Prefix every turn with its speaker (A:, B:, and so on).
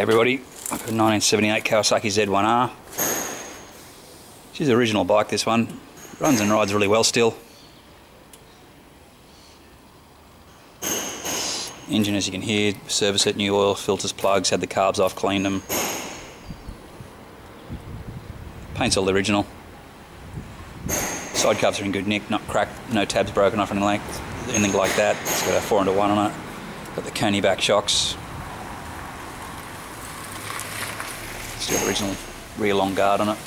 A: Hey everybody, I've got a 1978 Kawasaki Z1R. She's the original bike, this one. Runs and rides really well still. Engine, as you can hear, service it, new oil, filters, plugs, had the carbs off, cleaned them. Paint's all the original. Side cups are in good nick, not cracked, no tabs broken off, anything like that. It's got a 4-1 on it. Got the Coney back shocks. Still the original rear long guard on it.